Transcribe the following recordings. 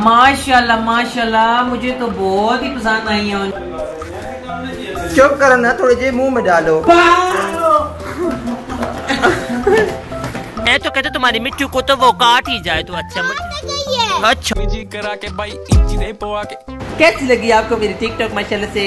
माशाल्लाह माशाल्लाह, मुझे तो बहुत ही पसंद आई है। चुप करो ना, थोड़ी जी मुंह में डालो। मैं तो कहता तुम्हारी मिट्टू को तो वो काट ही जाए तो अच्छा। अच्छा जी करा के भाई इंची दे पवा के। कैसी लगी आपको मेरी टिकटॉक माशाल्लाह से?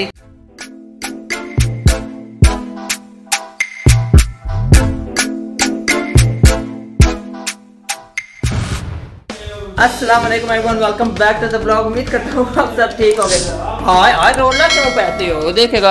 अस्सलाम वालेकुम everyone, welcome back to the blog. उम्मीद करता हूँ आप सब ठीक हो गए। हाय हाय रोलर क्यों पहते हो? देखेगा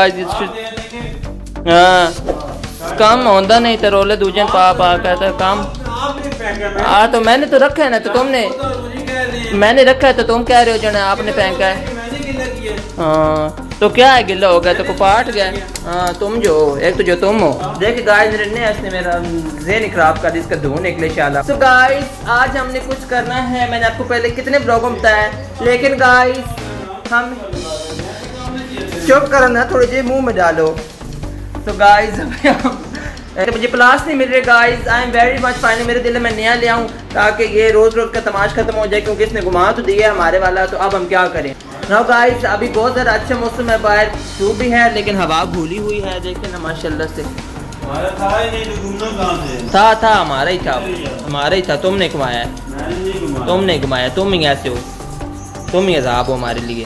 काम होता नहीं तो रोलर दूजे पा कहता काम। हाँ तो मैंने तो रखा है ना, तो तुमने मैंने रखा है तो तुम कह रहे हो जो ना आपने फेंका है। हाँ तो क्या है, गिल्ला हो गया तो पाट गया। हाँ तुम जो एक तो जो तुम हो। देखिए गाइस ने मेरा ज़हन खराब कर दी, इसका धुआं निकले शाला। तो गाइस आज हमने कुछ करना है। मैंने आपको पहले कितने ब्लॉगों में बताया, लेकिन गाइस हम चुप करो ना, थोड़ी जी मुंह में डालो। तो गाइस मुझे प्लास नहीं मिल रहे guys. I am very much fine. मेरे दिल में नया ले आऊँ ताकि ये रोज रोज का तमाश खत्म हो जाए, क्योंकि इसने घुमा तो दिया हमारे वाला। तो अब हम क्या करें ना गाइस, अभी बहुत ज़्यादा अच्छा मौसम है, बाहर धूप भी है लेकिन हवा भूली हुई है। देखें ना माशाल्लाह से। था हमारा ही था। तुमने घुमाया है, तुमने घुमाया, तुम ही ऐसे हो, तुम ही अज़ाब हो हमारे लिए।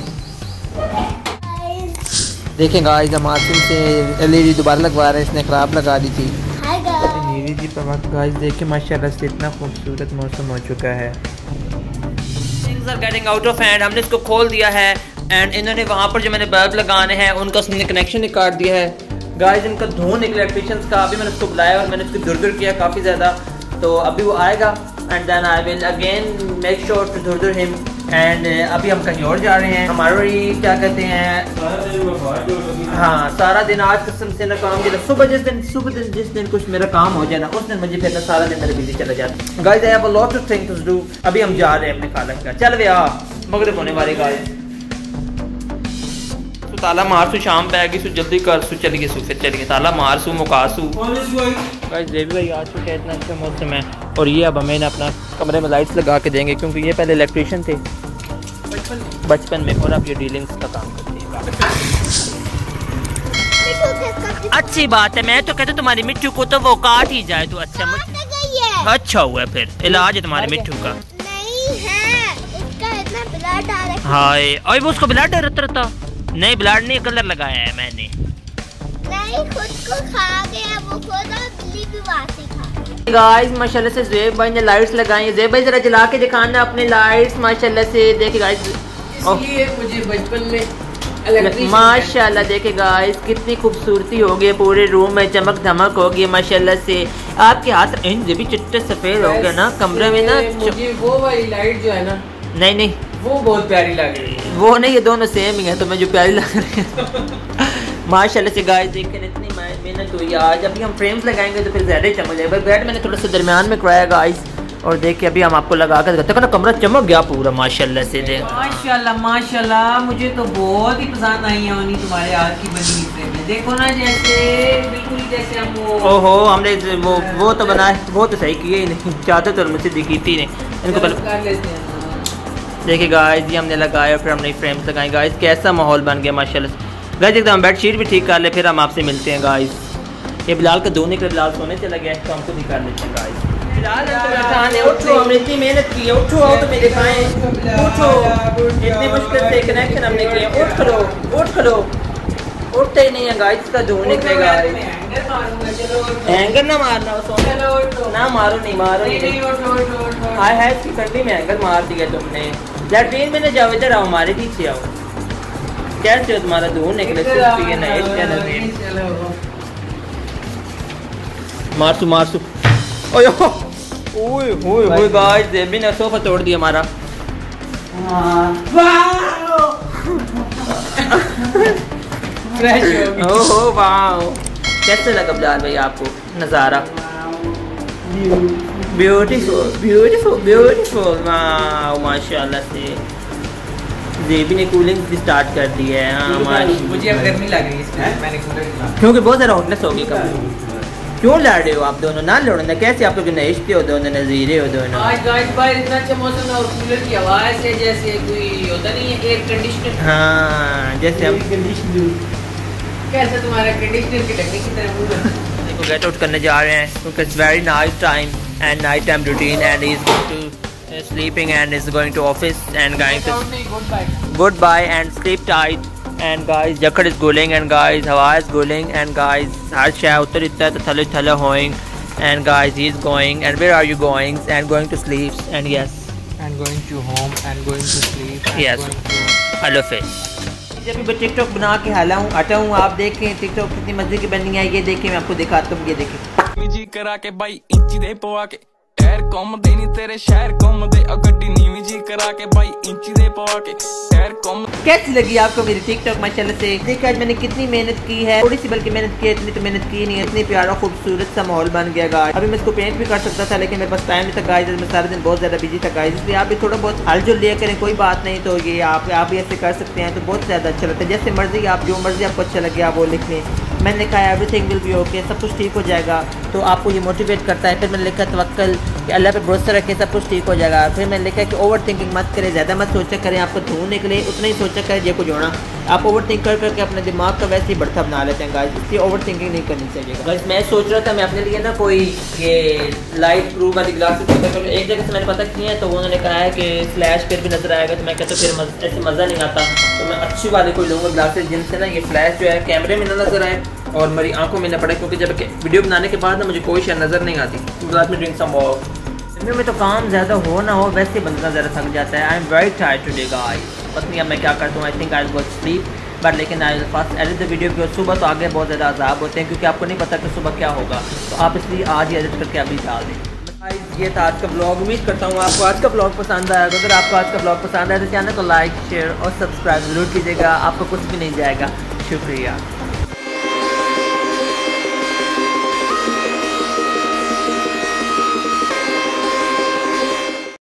देखें गाइस हम आसिम से एलईडी दोबारा लगवा रहे हैं, इसने ख़राब लगा दी थी। एलईडी पर वक्त गाइस देखें माशाल्लाह से इतना खूबसूरत मौसम हो चुका है। Getting out of hand. हमने इसको खोल दिया है एंड इन्होंने वहाँ पर जो मैंने बल्ब लगाने हैं उनका उसने कनेक्शन ही काट दिया है गाइस। इनका धुआं निकला इलेक्ट्रिशियंस का। अभी मैंने उसको बुलाया और मैंने उसको दुर किया काफ़ी ज़्यादा। तो अभी वो आएगा and then I will again make sure to door him. And अभी हम कहीं और जा रहे हैं। हमारी क्या कहते हैं, हाँ सारा दिन आज कसम से ना काम दिया। सुबह जिस दिन कुछ मेरा काम हो जाए ना, उस दिन मुझे फिर सारा दिन मेरे बिजी चला जाता है। Guys I have a lot of things to do. अभी हम जा रहे हैं अपने खाला का। चल वे आ मगरिब होने वाले गाइस। तो ताला मार सु, शाम पे आएगी सु, जल्दी कर सु, चलिए सु, फिर चलिए ताला मार सु, मुका सु। गाइस देवी भाई आज चुके इतना अच्छा मौसम है और ये अब हमें अपना कमरे में लाइट्स लगा के देंगे, क्योंकि ये पहले इलेक्ट्रिशियन थे बचपन में और अब ये डीलिंग्स का काम करते हैं। अच्छी बात है। मैं तो कहता तुम्हारी मिट्टू को तो वो काट ही जाए तो अच्छा। अच्छा हुआ फिर इलाज है तुम्हारे मिट्टू का। नहीं है, उसका इतना ब्लड आ रहा है। हाय और वो उसको ब्लड रहता। नहीं ब्लड नहीं, कलर लगाया है मैंने। नहीं खुद को खा गया वो, खुद और बिल्ली भी वासी खा। गाइस माशाल्लाह से ज़ेब भाई ने लाइट्स लगाई हैं। ज़ेब भाई जरा जला के दिखाना अपने लाइट्स माशाल्लाह से। देखिए गाइस इसलिए मुझे बचपन में माशाल्लाह देखे गाइस कितनी खूबसूरती हो गई, पूरे रूम में चमक धमक हो गई माशाल्लाह से। आपके हाथ इन भी चिट्टे सफेद हो गए ना कमरे में ना। मुझे वो वाली लाइट जो है ना, नहीं वो बहुत प्यारी लग रही है। वो नहीं, ये दोनों सेम ही है, तो मैं जो प्यारी लग रही है माशाल्लाह से। गाइस देखें इतनी मेहनत हुई आज। अभी हम फ्रेम्स लगाएंगे तो फिर ज़्यादा ही चमक जाएगा। बेड मैंने थोड़ा सा दरमियान में कराया गाइस, और देखिए अभी हम आपको लगा कर देखो ना, कमरा चमक गया पूरा माशाल्लाह से। माशाल्लाह माशाल्लाह, मुझे तो बहुत ही पसंद आई है उन्हीं तुम्हारे हाथ की बनी हुई फ्रेम। देखो ना जैसे बिल्कुल जैसे हम वो ओहो हमने वो तो बनाए, वो तो सही किए ही नहीं, चाहते तो मुझसे दिखी थी नहीं इनको पहले कर लेते हैं। देखिए गाइस ये हमने लगाया, फिर हमने फ्रेम्स लगाए। गाइस कैसा माहौल बन गया माशाल्लाह से। गाइस एकदम बेडशीट भी ठीक कर ले, फिर हम आपसे मिलते हैं गाइस। ये बिलाल का धोने के बिलाल सोने चला गया, तो हमको भी कर लेते हैं गाइस। बिलाल उठो, हमने इतनी मेहनत की है, उठो आओ तो मेरे खाएं, उठो इतनी मुश्किल से कनेक्शन हमने किए। उठ खलो उठते ही नहीं है गाइस, का धोने निकलेगा। हैंगर ना मारना, ना मारो नहीं हाय हाय इसकी ठंडी में हैंगर मार दिया तुमने। लैट्रीन में ना जाओ, इधर आओ हमारे पीछे आओ। कैसे हो तुम्हारा धुआं निकले मारसू ओए गाइस देवी ने सोफा तोड़ दिया हमारा। ओहो वाओ, कैसे लगा बिलाल भाई आपको नज़ारा? ब्यूटीफुल वाओ माशाल्लाह से। देवी ने कूलिंग भी स्टार्ट कर दी है। हाँ मुझे अब गर्मी लग रही है इसमें, मैंने कूलर क्योंकि बहुत ज़्यादा हॉटनेस होगी कमरे। क्यों लड़ रहे हो आप दोनों? ना लड़ो ना, कैसे आप लोग नहिश्ते हो दोनों, नजीरे हो दोनों। आज गाइस बाहर इतना अच्छा मौसम है और कूलर की आवाज है जैसे कोई होता नहीं है एयर कंडीशनर। हाँ जैसे हम कैसे तुम्हारा कंडीशनर की टेक्निक की तरह मूव है। देखो गेट आउट करने जा रहे हैं क्योंकि it's very night time and night time routine and he is going to sleeping and is going to office and going to goodbye and sleep tight and guys जकड़ is cooling and guys हवा is cooling and guys हर शय उतर इतना तो थले थले होइंग and guys he is going and where are you going and going to sleep and yes and going to home and going to sleep and yes going to hello face जब मैं टिकटॉक बना के हाला हूँ आता हूँ आप देखें टिकटॉक कितनी मजे की बनी है ये देखें मैं आपको दिखाता हूँ ये देखें जी करा के भाई इंची दे पवा के टायर घूमदे नहीं तेरे शहर घूमदे गड्डी नीवी जी करा के भाई इंची दे पवा के टायर घूम। कैसी लगी आपको मेरी टिकटॉक माशाल्लाह से? देखिए आज मैंने कितनी मेहनत की है, थोड़ी सी बल्कि मेहनत की है, इतनी तो मेहनत की नहीं है। इतनी प्यारा खूबसूरत सा माहौल बन गया गाइस। अभी मैं इसको पेंट भी कर सकता था लेकिन मेरे पास टाइम नहीं था गाइस, मैं सारा दिन बहुत ज़्यादा बिजी था गाइस, इसलिए आप भी थोड़ा बहुत हल जुल लिया करें, कोई बात नहीं। तो ये आप भी ऐसे कर सकते हैं तो बहुत ज़्यादा अच्छा लगता है। जैसे मर्जी आप जो मर्जी आपको अच्छा लगे आप वो लिख लें। मैंने लिखा है एवरीथिंग विल बी ओके, सब कुछ ठीक हो जाएगा, तो आपको ये मोटिवेट करता है। फिर मैंने लिखा तवक्कल कि अल्लाह पे भरोसा रखें सब कुछ ठीक हो जाएगा। फिर मैंने लिखा कि ओवर थिंकिंग मत करें, ज़्यादा मत सोचा करें, आपको धूम निकले उतना ही सोचा करें जे को जोड़ा। आप ओवर थिंक करके अपने दिमाग का वैसे ही बढ़ता बना लेते हैं गाइस, इसलिए ओवर थिंकिंग नहीं करनी चाहिए गाइस। मैं सोच रहा था मैं अपने लिए ना कोई ये लाइट प्रूफ वाली ग्लासेस एक जगह से मैंने पता किया है, तो उन्होंने कहा है कि फ्लैश फिर भी नजर आएगा, तो मैं कहता फिर ऐसे मज़ा नहीं आता, तो मैं अच्छी वाली कोई लूँगा ग्लासेस जिनसे ना ये फ्लैश जो है कैमरे में ना नजर आए और मेरी आंखों में ना पड़े, क्योंकि जब वीडियो बनाने के बाद ना मुझे कोई शय नज़र नहीं आती। गर्मियों में तो काम ज़्यादा हो ना हो वैसे बंदा ज़्यादा थक जाता है। I am very tired today guys, पता नहीं अब मैं क्या करता हूँ। I think I will go sleep but लेकिन I will first edit the video, क्योंकि सुबह तो आगे बहुत ज़्यादा अजाब होते हैं क्योंकि आपको नहीं पता कि सुबह क्या होगा, तो आप इसलिए आज ही एडिट करके अभी डाल दें। ये था आज का ब्लॉग, उम्मीद करता हूँ आपको आज का ब्लॉग पसंद आया। अगर आपको आज का ब्लॉग पसंद आया तो चैनल को लाइक शेयर और सब्सक्राइब ज़रूर कीजिएगा, आपको कुछ भी नहीं जाएगा। शुक्रिया।